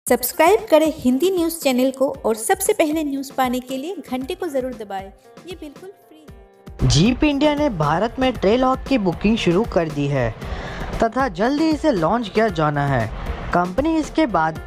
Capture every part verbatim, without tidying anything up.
Subscribe करें Hindi news channel को और सबसे पहले न्यूज़ पाने के लिए घंटे को ज़रूर दबाएं। ये बिल्कुल फ्री है। जीप इंडिया ने भारत में ट्रेलहॉक की बुकिंग शुरू कर दी है तथा जल्द ही इसे लॉन्च किया जाना है। कंपनी इसके बाद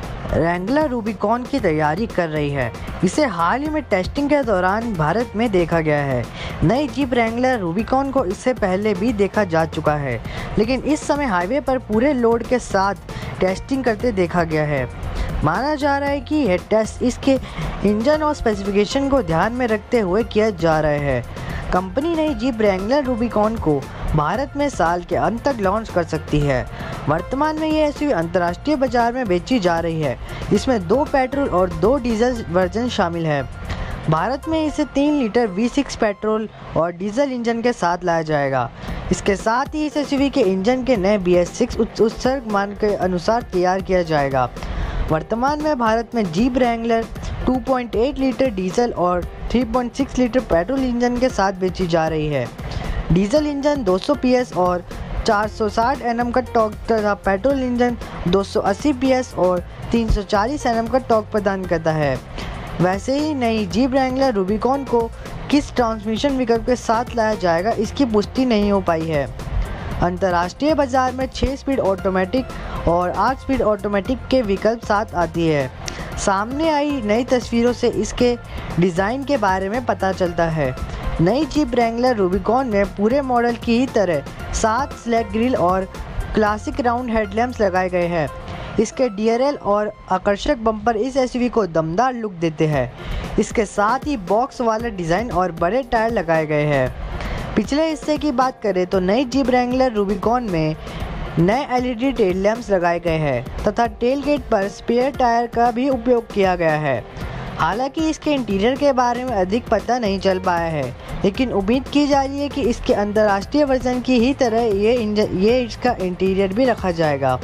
रैंगलर रूबिकॉन की तैयारी कर रही है। इसे हाल ही में टेस्टिंग के दौरान भारत में देखा गया है। नई जीप रैंगलर रूबिकॉन को इससे पहले भी देखा जा चुका है, लेकिन इस समय हाईवे पर पूरे लोड के साथ टेस्टिंग करते देखा गया है। माना जा रहा है कि यह टेस्ट इसके इंजन और स्पेसिफिकेशन को ध्यान में रखते हुए किया जा रहा है। कंपनी नई जीप रैंगलर रूबिकॉन को भारत में साल के अंत तक लॉन्च कर सकती है। वर्तमान में ये एसयूवी अंतर्राष्ट्रीय बाजार में बेची जा रही है। इसमें दो पेट्रोल और दो डीजल वर्जन शामिल है। भारत में इसे तीन लीटर वी सिक्स पेट्रोल और डीजल इंजन के साथ लाया जाएगा। इसके साथ ही इस एसयूवी के इंजन के नए बी एस सिक्स उत्सर्ग मान के अनुसार तैयार किया जाएगा। वर्तमान में भारत में जीप रैंगलर दो पॉइंट आठ लीटर डीजल और तीन पॉइंट छह लीटर पेट्रोल इंजन के साथ बेची जा रही है। डीजल इंजन दो सौ पी एस और चार सौ साठ एन एम का टॉर्क तथा पेट्रोल इंजन दो सौ अस्सी पी एस और तीन सौ चालीस एन एम का टॉर्क प्रदान करता है। वैसे ही नई जीप रैंगलर रूबिकॉन को किस ट्रांसमिशन विकल्प के साथ लाया जाएगा, इसकी पुष्टि नहीं हो पाई है। अंतर्राष्ट्रीय बाजार में छह स्पीड ऑटोमेटिक और आठ स्पीड ऑटोमेटिक के विकल्प साथ आती है। सामने आई नई तस्वीरों से इसके डिज़ाइन के बारे में पता चलता है। नई जीप रैंगलर रूबिकॉन में पूरे मॉडल की ही तरह सात स्लैग ग्रिल और क्लासिक राउंड हेडलैम्प्स लगाए गए हैं। इसके डी आर एल और आकर्षक बम्पर इस एसयूवी को दमदार लुक देते हैं। इसके साथ ही बॉक्स वाला डिज़ाइन और बड़े टायर लगाए गए हैं। पिछले हिस्से की बात करें तो नई जीप रैंगलर रूबिकॉन में नए L E D tail lamps लगाए गए हैं तथा टेल गेट पर स्पेयर टायर का भी उपयोग किया गया है। हालांकि इसके इंटीरियर के बारे में अधिक पता नहीं चल पाया है, लेकिन उम्मीद की जा रही है कि इसके अंतर्राष्ट्रीय वर्जन की ही तरह ये इंजन ये इसका इंटीरियर भी रखा जाएगा।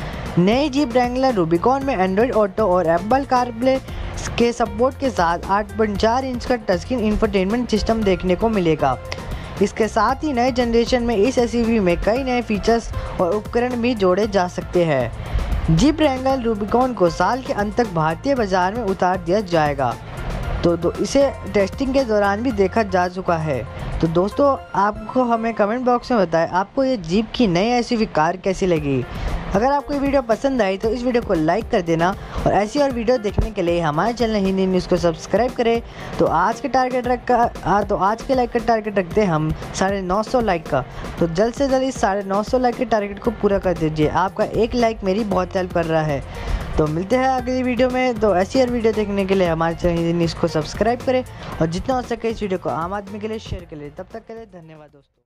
नई जीप रैंगलर रूबिकॉन में एंड्रॉयड ऑटो और एप्पल कारप्ले के सपोर्ट के साथ आठ पॉइंट चार इंच का टचस्क्रीन इंफोटेनमेंट सिस्टम देखने को मिलेगा। इसके साथ ही नए जनरेशन में इस एसयूवी में कई नए फीचर्स और उपकरण भी जोड़े जा सकते हैं। जीप रैंगलर रूबिकॉन को साल के अंत तक भारतीय बाजार में उतार दिया जाएगा, तो, तो इसे टेस्टिंग के दौरान भी देखा जा चुका है। तो दोस्तों, आपको हमें कमेंट बॉक्स में बताएं आपको ये जीप की नई एसयूवी कार कैसी लगी। अगर आपको ये वीडियो पसंद आई तो इस वीडियो को लाइक कर देना और ऐसी और वीडियो देखने के लिए हमारे चैनल हिंदी न्यूज़ को सब्सक्राइब करें। तो आज के टारगेट रखा हाँ तो आज के लाइक का टारगेट रखते हैं हम साढ़े नौ सौ लाइक का। तो जल्द से जल्द इस साढ़े नौ सौ लाइक के टारगेट को पूरा कर दीजिए। आपका एक लाइक मेरी बहुत हेल्प कर रहा है। तो मिलते हैं अगली वीडियो में। तो ऐसी और वीडियो देखने के लिए हमारे चैनल हिंदी न्यूज़ को सब्सक्राइब करें और जितना हो सके इस वीडियो को आम आदमी के लिए शेयर करें। तब तक के लिए धन्यवाद दोस्तों।